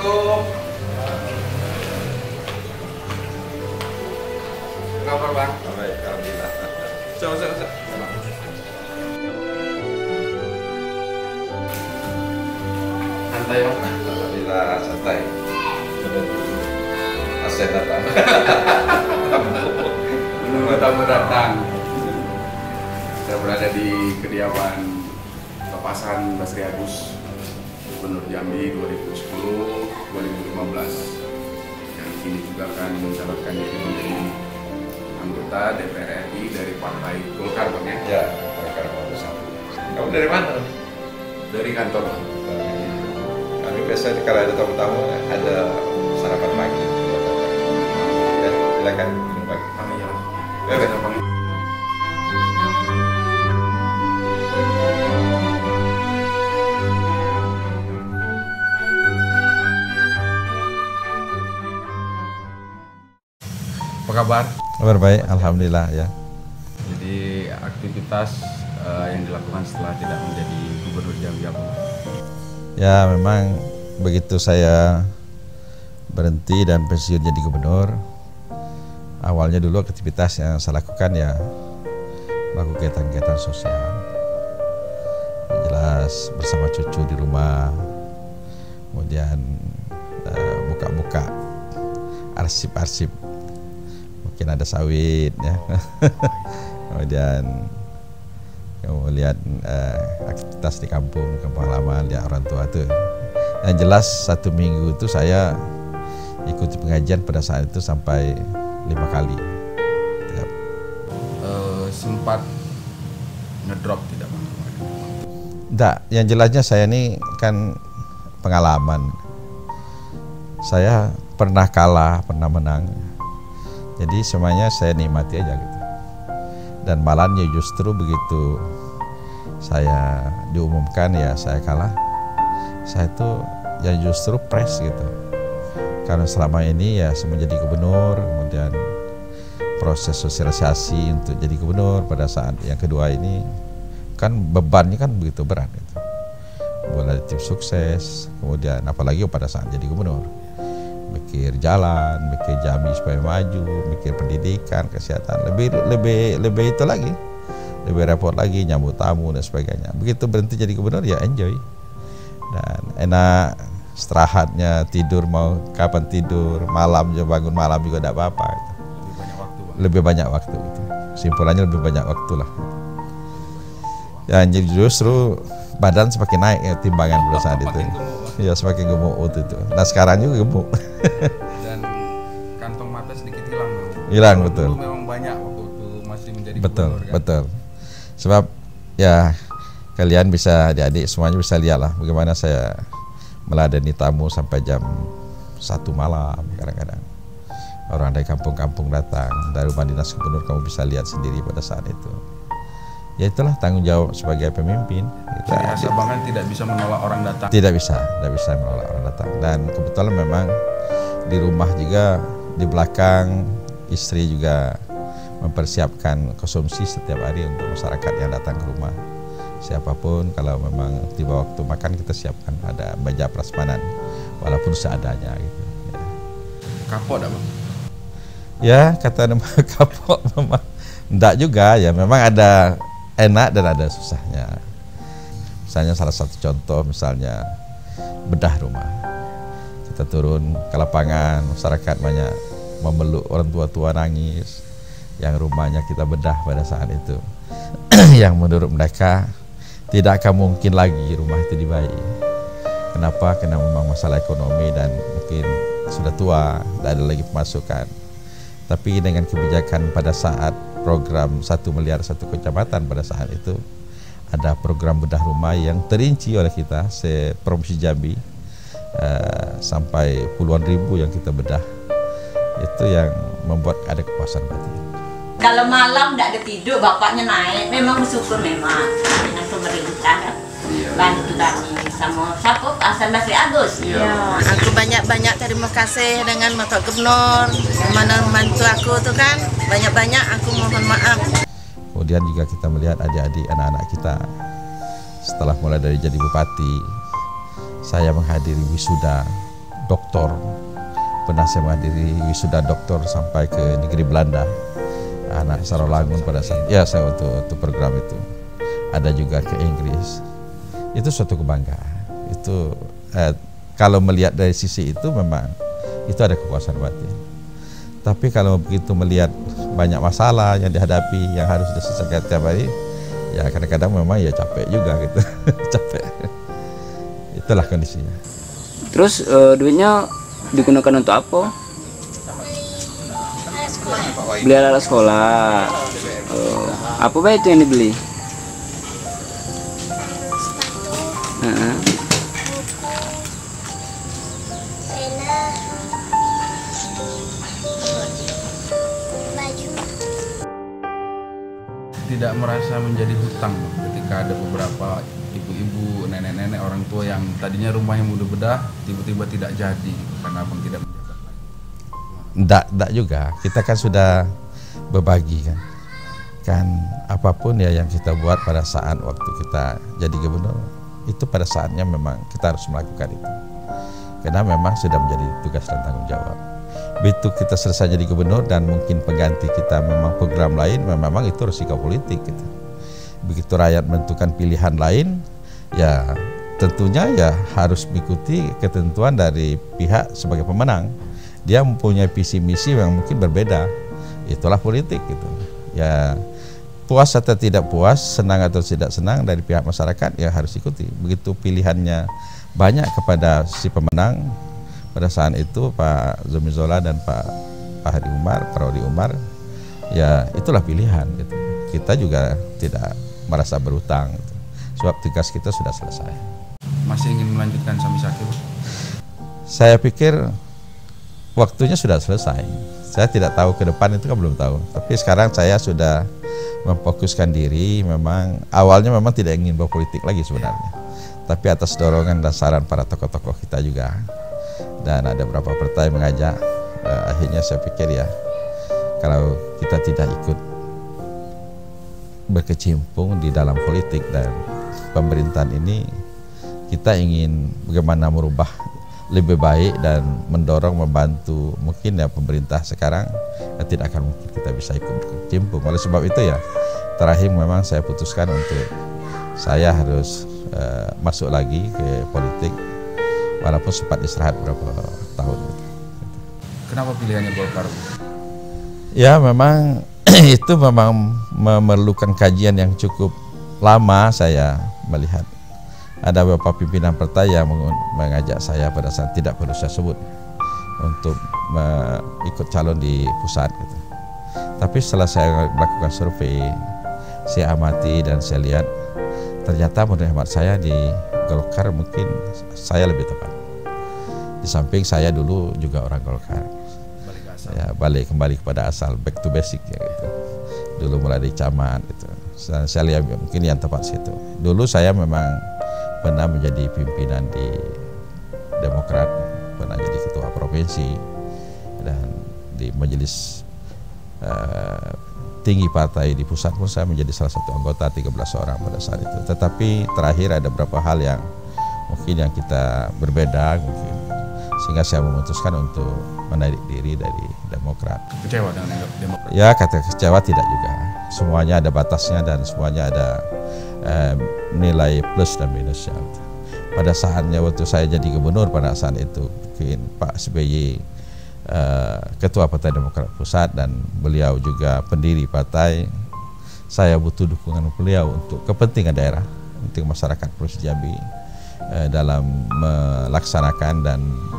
Assalamualaikum. Kabar bang? Baik, alhamdulillah. Coba. Santai bang? Alhamdulillah santai. Aset datang. Menunggu tamu datang. Saya berada di kediaman Lepasan Basri Agus, Gubernur Jambi 2010-2015. Yang kini juga akan mencalonkan diri menjadi anggota DPR RI dari Partai Golkar bang ya? Ya, Golkar nomor 1. Kamu dari mana? Dari kantor bang. Kami biasanya kalau ada tamu-tamu ada sarapan pagi. Ya, silakan minum pagi. Kami jalan. Baik. Bang. Apa kabar? Kabar baik, alhamdulillah ya. Jadi aktivitas yang dilakukan setelah tidak menjadi Gubernur Jambi apa? Ya, memang begitu saya berhenti dan pensiun jadi gubernur, awalnya dulu aktivitas yang saya lakukan ya melakukan kegiatan-kegiatan sosial. Jelas bersama cucu di rumah, kemudian buka-buka arsip-arsip, mungkin ada sawit ya. Kemudian kamu lihat aktivitas di kampung halaman, lihat orang tua tuh. Yang jelas 1 minggu itu saya ikuti pengajian pada saat itu sampai 5 kali. Ya. Sempat ngedrop tidak bang? Enggak, yang jelasnya saya ini kan pengalaman. Saya pernah kalah, pernah menang. Jadi semuanya saya nikmati aja gitu. Dan malahnya justru begitu saya diumumkan ya saya kalah, saya tuh ya justru press gitu. Karena selama ini ya menjadi gubernur, kemudian proses sosialisasi untuk jadi gubernur pada saat yang kedua ini kan bebannya kan begitu berat gitu. Mulai tim sukses, kemudian apalagi pada saat jadi gubernur, mikir jalan, mikir Jambi supaya maju, mikir pendidikan, kesehatan, lebih itu lagi, lebih repot lagi, nyambut tamu dan sebagainya. Begitu berhenti jadi gubernur ya enjoy dan enak, istirahatnya, tidur mau kapan tidur, malam juga bangun malam juga tidak apa-apa gitu. Lebih banyak waktu gitu. Simpulannya lebih banyak waktu lah. Ya jadi justru badan semakin naik ya timbangan pada saat itu. Ya semakin gemuk waktu itu. Nah sekarang juga gemuk. Dan kantong mata sedikit hilang bang. Hilang betul. Dulu memang banyak waktu itu masih menjadi Betul, gubernur kan? betul. Sebab ya kalian bisa adik-adik semuanya bisa lihat lah bagaimana saya meladani tamu sampai jam 1 malam kadang-kadang. Orang dari kampung-kampung datang, dari rumah dinas gubernur kamu bisa lihat sendiri pada saat itu. Ya itulah tanggung jawab sebagai pemimpin. Ciri khas abang kan tidak bisa menolak orang datang. Tidak bisa menolak orang datang. Dan kebetulan memang di rumah juga, di belakang istri juga mempersiapkan konsumsi setiap hari untuk masyarakat yang datang ke rumah. Siapapun kalau memang tiba waktu makan kita siapkan ada meja prasmanan walaupun seadanya gitu. Ya. Kapok dah bang? Ya kata nama kapok memang enggak juga ya, memang ada enak dan ada susahnya. Misalnya salah satu contoh misalnya bedah rumah. Kita turun ke lapangan, masyarakat banyak memeluk, orang tua-tua nangis. Yang rumahnya kita bedah pada saat itu. Yang menurut mereka tidak akan mungkin lagi rumah itu dibayi. Kenapa? Karena memang masalah ekonomi dan mungkin sudah tua, tidak ada lagi pemasukan. Tapi dengan kebijakan pada saat program 1 miliar 1 kecamatan pada saat itu, ada program bedah rumah yang terinci oleh kita se-Provinsi Jambi, sampai puluhan ribu yang kita bedah. Itu yang membuat ada kepuasan batin. Kalau malam tidak ada tidur, bapaknya naik. Memang bersyukur memang dengan pemerintah kan. Bantu kami sama siapa? Hasan Basri Agus. Ya, aku banyak-banyak terima kasih dengan Bapak Gubernur mana membantu aku tuh kan. Banyak-banyak aku mohon maaf. Kemudian juga kita melihat adik-adik anak-anak kita setelah mulai dari jadi bupati, saya menghadiri wisuda doktor, pernah saya menghadiri wisuda doktor sampai ke negeri Belanda, anak Sarawangun pada saat ya saya waktu program itu. Ada juga ke Inggris. Itu suatu kebanggaan. Itu kalau melihat dari sisi itu memang itu ada kepuasan batin. Tapi kalau begitu melihat banyak masalah yang dihadapi yang harus diselesaikan tiap hari, ya kadang-kadang memang ya capek juga gitu. Capek. Itulah kondisinya. Terus duitnya digunakan untuk apa? Beli alat sekolah. Apa baik itu yang dibeli? Tidak merasa menjadi hutang ketika ada beberapa ibu-ibu, nenek-nenek, orang tua yang tadinya rumahnya mudah bedah tiba-tiba tidak jadi karena abang tidak menjaga lagi. Enggak juga, kita kan sudah berbagi kan apapun ya yang kita buat pada saat waktu kita jadi gubernur itu pada saatnya memang kita harus melakukan itu karena memang sudah menjadi tugas dan tanggung jawab. Begitu kita selesai jadi gubernur dan mungkin pengganti kita memang program lain, memang itu risiko politik gitu. Begitu rakyat menentukan pilihan lain, ya tentunya ya harus mengikuti ketentuan dari pihak sebagai pemenang. Dia mempunyai visi misi yang mungkin berbeda. Itulah politik gitu. Ya puas atau tidak puas, senang atau tidak senang dari pihak masyarakat ya harus ikuti. Begitu pilihannya banyak kepada si pemenang. Pada saat itu Pak Zumi Zola dan Pak Hadi Umar, Pak Rodi Umar, ya itulah pilihan gitu. Kita juga tidak merasa berutang gitu. Sebab tugas kita sudah selesai. Masih ingin melanjutkan Samisaki? Saya pikir waktunya sudah selesai. Saya tidak tahu ke depan itu kan belum tahu. Tapi sekarang saya sudah memfokuskan diri. Memang awalnya memang tidak ingin berpolitik lagi sebenarnya. Tapi atas dorongan dan saran para tokoh-tokoh kita juga. Dan ada beberapa partai mengajak, akhirnya saya pikir ya kalau kita tidak ikut berkecimpung di dalam politik dan pemerintahan ini, kita ingin bagaimana merubah lebih baik dan mendorong membantu mungkin ya pemerintah sekarang tidak akan mungkin kita bisa ikut berkecimpung. Oleh sebab itu ya terakhir memang saya putuskan untuk saya harus masuk lagi ke politik. Walaupun sempat istirahat beberapa tahun. Kenapa pilihannya Golkar? Ya memang itu memang memerlukan kajian yang cukup lama saya melihat. Ada beberapa pimpinan partai yang mengajak saya pada saat tidak perlu saya sebut untuk ikut calon di pusat gitu. Tapi setelah saya melakukan survei, saya amati dan saya lihat ternyata menurut hemat saya di Golkar mungkin saya lebih tepat. Di samping saya dulu juga orang Golkar. Ya, balik kembali kepada asal, back to basic ya gitu. Dulu mulai dari camat gitu. Dan saya lihat mungkin yang tepat situ. Dulu saya memang pernah menjadi pimpinan di Demokrat, pernah jadi ketua provinsi dan di majelis tinggi partai di pusat pun saya menjadi salah satu anggota 13 orang pada saat itu. Tetapi terakhir ada beberapa hal yang mungkin yang kita berbeda mungkin, sehingga saya memutuskan untuk menarik diri dari Demokrat. Kecewa dengan Demokrat? Ya kata kecewa tidak juga. Semuanya ada batasnya dan semuanya ada nilai plus dan minusnya. Pada saatnya waktu saya jadi gubernur pada saat itu mungkin Pak SBY Ketua Partai Demokrat Pusat dan beliau juga pendiri partai. Saya butuh dukungan beliau untuk kepentingan daerah, untuk masyarakat Provinsi Jambi dalam melaksanakan dan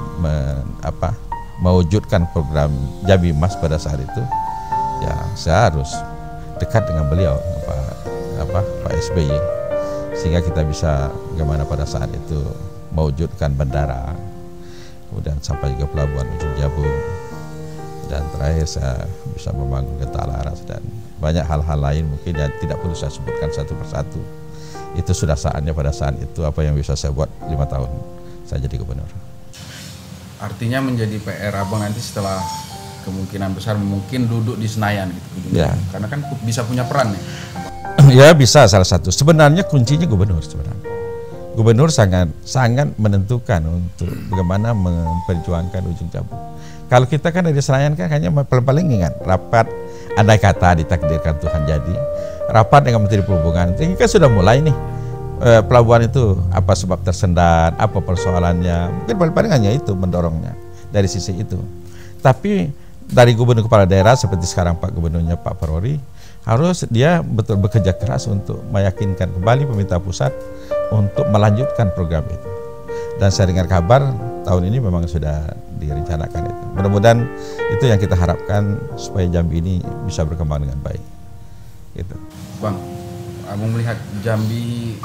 mewujudkan program Jambi Emas pada saat itu. Ya saya harus dekat dengan beliau Pak SBY sehingga kita bisa bagaimana pada saat itu mewujudkan bandara, kemudian sampai juga pelabuhan Ujung Jabung, dan terakhir saya bisa membangun Genta Laras dan banyak hal-hal lain mungkin yang tidak perlu saya sebutkan satu persatu. Itu sudah saatnya pada saat itu apa yang bisa saya buat 5 tahun saya jadi gubernur. Artinya menjadi PR abang nanti setelah kemungkinan besar mungkin duduk di Senayan gitu. Ya. Karena kan bisa punya peran ya. Ya bisa salah satu. Sebenarnya kuncinya gubernur sebenarnya. Gubernur sangat menentukan untuk bagaimana memperjuangkan Ujung Jabu. Kalau kita kan dari Senayan kan hanya paling ingat rapat, andai kata ditakdirkan Tuhan jadi, rapat dengan Menteri Perhubungan. Ini kan sudah mulai nih, pelabuhan itu apa sebab tersendat, apa persoalannya, mungkin paling hanya itu mendorongnya dari sisi itu. Tapi dari gubernur kepala daerah seperti sekarang Pak Gubernurnya Pak Parori, harus dia betul bekerja keras untuk meyakinkan kembali pemerintah pusat untuk melanjutkan program itu. Dan saya dengar kabar tahun ini memang sudah direncanakan itu. Mudah-mudahan itu yang kita harapkan supaya Jambi ini bisa berkembang dengan baik. Gitu. Bang, Abang melihat Jambi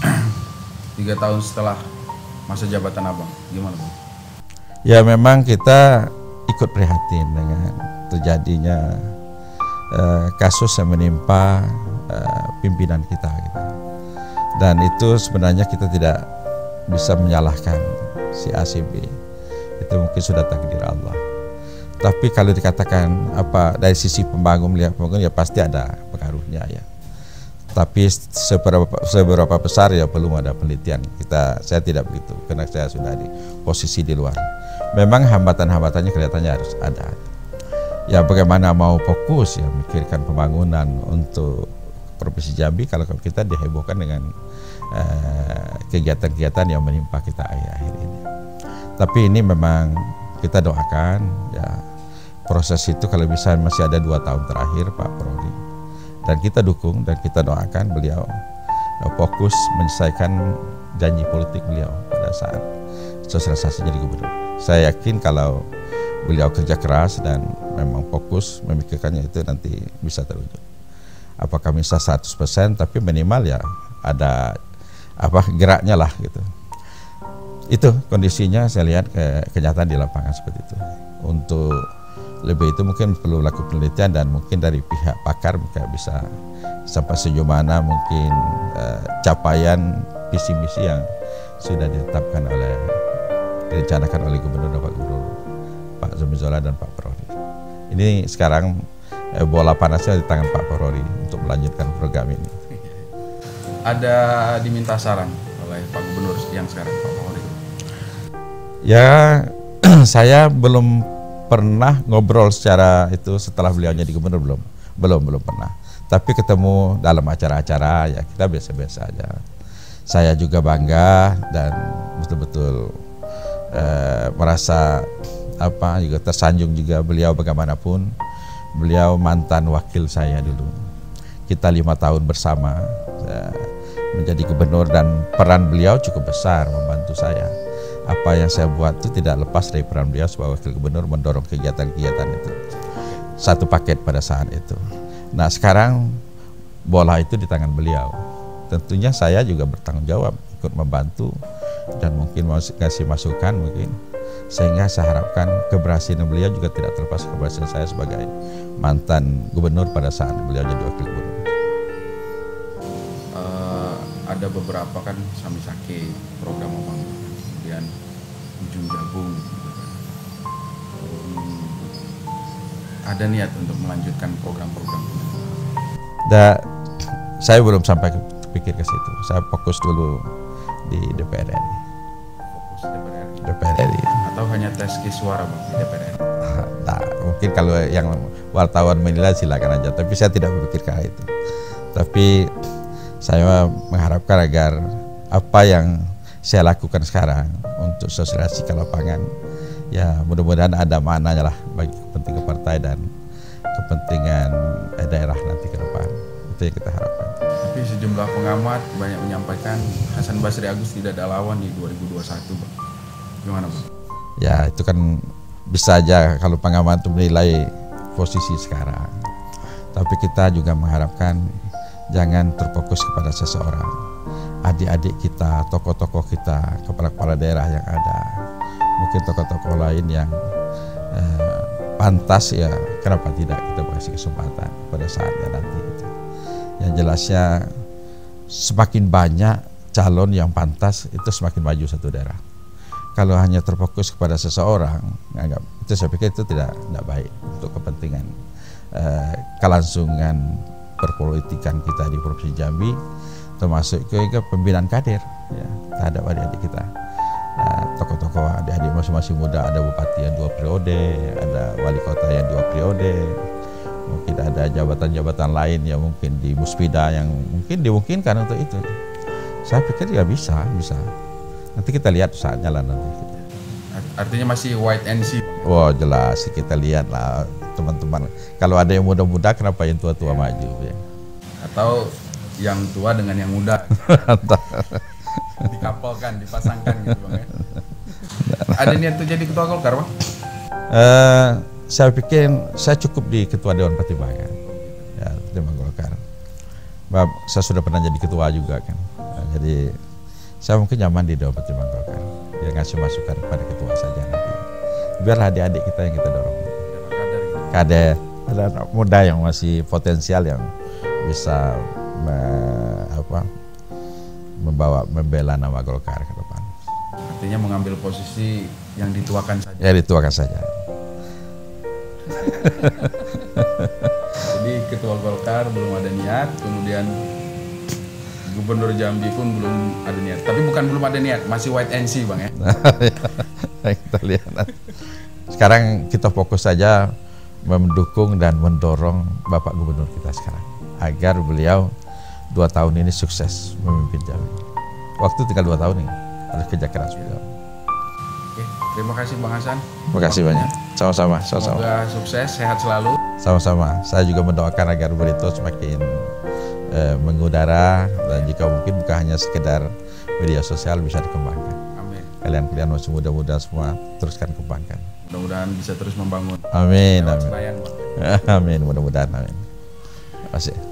3 tahun setelah masa jabatan Abang, gimana Bang? Ya memang kita ikut prihatin dengan terjadinya kasus yang menimpa pimpinan kita gitu. Dan itu sebenarnya kita tidak bisa menyalahkan si A, si B. Itu mungkin sudah takdir Allah. Tapi kalau dikatakan apa dari sisi pembangun melihat pembangun ya pasti ada pengaruhnya ya. Tapi seberapa besar ya belum ada penelitian. Saya tidak begitu karena saya sudah di posisi di luar. Memang hambatan-hambatannya kelihatannya harus ada. Ya bagaimana mau fokus ya memikirkan pembangunan untuk Provinsi Jambi kalau kita dihebohkan dengan kegiatan-kegiatan yang menimpa kita akhir-akhir ini. Tapi ini memang kita doakan ya proses itu kalau bisa masih ada 2 tahun terakhir Pak Parori, dan kita dukung dan kita doakan beliau fokus menyelesaikan janji politik beliau pada saat sosialisasi jadi gubernur. Saya yakin kalau beliau kerja keras dan memang fokus memikirkannya itu nanti bisa terwujud. Apakah bisa 100%, tapi minimal ya ada geraknya lah gitu. Itu kondisinya saya lihat kenyataan di lapangan seperti itu. Untuk lebih itu mungkin perlu lakukan penelitian dan mungkin dari pihak pakar bisa sampai sejauh mana mungkin capaian visi misi yang sudah ditetapkan direncanakan oleh Gubernur Pak Zumi Zola dan Pak Parori. Ini sekarang bola panasnya di tangan Pak Parori untuk melanjutkan program ini. Ada diminta saran oleh Pak Gubernur yang sekarang Pak Parori? Ya saya belum pernah ngobrol secara itu setelah beliau jadi gubernur, belum pernah. Tapi ketemu dalam acara-acara ya kita biasa-biasa aja. Saya juga bangga dan betul-betul merasa juga tersanjung juga beliau bagaimanapun. Beliau mantan wakil saya dulu. Kita 5 tahun bersama menjadi gubernur dan peran beliau cukup besar membantu saya. Apa yang saya buat itu tidak lepas dari peran beliau sebagai wakil gubernur mendorong kegiatan-kegiatan itu. Satu paket pada saat itu. Nah sekarang bola itu di tangan beliau. Tentunya saya juga bertanggung jawab ikut membantu dan mungkin mau kasih masukan mungkin. Sehingga saya harapkan keberhasilan beliau juga tidak terlepas keberhasilan saya sebagai mantan gubernur pada saat beliau jadi wakil gubernur. Ada beberapa kan Samisake program Abang, kemudian Ujung Jabung. Ada niat untuk melanjutkan program-program ini? Saya belum sampai pikir ke situ. Saya fokus dulu di DPR RI. Fokus DPR RI. Atau hanya tes suara Bang di DPR RI? Nah, mungkin kalau yang wartawan menilai silakan aja, tapi saya tidak berpikir ke itu. Tapi saya mengharapkan agar apa yang saya lakukan sekarang untuk sosialisasi ke lapangan ya mudah-mudahan ada maknanya lah bagi kepentingan partai dan kepentingan daerah nanti ke depan. Itu yang kita harapkan. Tapi sejumlah pengamat banyak menyampaikan Hasan Basri Agus tidak ada lawan di 2021 Bang. Gimana Bang? Ya itu kan bisa aja kalau pengamat itu menilai posisi sekarang. Tapi kita juga mengharapkan jangan terfokus kepada seseorang. Adik-adik kita, tokoh-tokoh kita, kepala-kepala daerah yang ada, mungkin tokoh-tokoh lain yang pantas ya, kenapa tidak kita kasih kesempatan pada saatnya nanti. Yang jelasnya semakin banyak calon yang pantas itu semakin maju satu daerah. Kalau hanya terfokus kepada seseorang, itu saya pikir itu tidak baik untuk kepentingan kelangsungan perpolitikan kita di Provinsi Jambi, termasuk ke pembinaan kader. ya, terhadap adik-adik kita. Nah, tokoh-tokoh adik-adik masing-masing muda, ada bupati yang 2 periode, ada wali kota yang 2 periode, mungkin ada jabatan-jabatan lain yang mungkin di Muspida yang mungkin dimungkinkan untuk itu. Saya pikir ya bisa. Nanti kita lihat saatnya lah nanti. Artinya masih white and see. Wah jelas, kita lihat lah teman-teman. Kalau ada yang muda-muda, kenapa yang tua-tua maju ya? Atau yang tua dengan yang muda dikapalkan, dipasangkan gitu Bang ya. Ada niat tuh jadi ketua Golkar Bang? Saya pikir saya cukup di ketua Dewan Pertimbangan ya, Dewan Golkar. Saya sudah pernah jadi ketua juga kan. Nah, jadi saya mungkin nyaman di Dewan Pertimbangan Golkar. Ya ngasih masukan kepada ketua saja nanti. Biarlah adik-adik kita yang kita dorong. Kader, ada anak muda yang masih potensial yang bisa membela nama Golkar ke depan. Artinya mengambil posisi yang dituakan saja. Ya dituakan saja. Jadi ketua Golkar belum ada niat, kemudian Gubernur Jambi pun belum ada niat. Tapi bukan belum ada niat, masih white and see Bang ya. Kita lihat. Sekarang kita fokus saja mendukung dan mendorong Bapak Gubernur kita sekarang agar beliau 2 tahun ini sukses memimpin Jambi. Waktu tinggal 2 tahun ini, harus kerja keras beliau. Oke, terima kasih Bang Hasan. Terima kasih banyak. Sama-sama. Semoga sukses, sehat selalu. Sama-sama. Saya juga mendoakan agar Barito semakin mengudara, dan jika mungkin bukan hanya sekedar media sosial, bisa dikembangkan. Amin. Kalian masih muda-muda semua, teruskan kembangkan. Mudah-mudahan bisa terus membangun. Amin. Lewat Senayan, Bang. Amin. Mudah-mudahan. Amin. Terima kasih.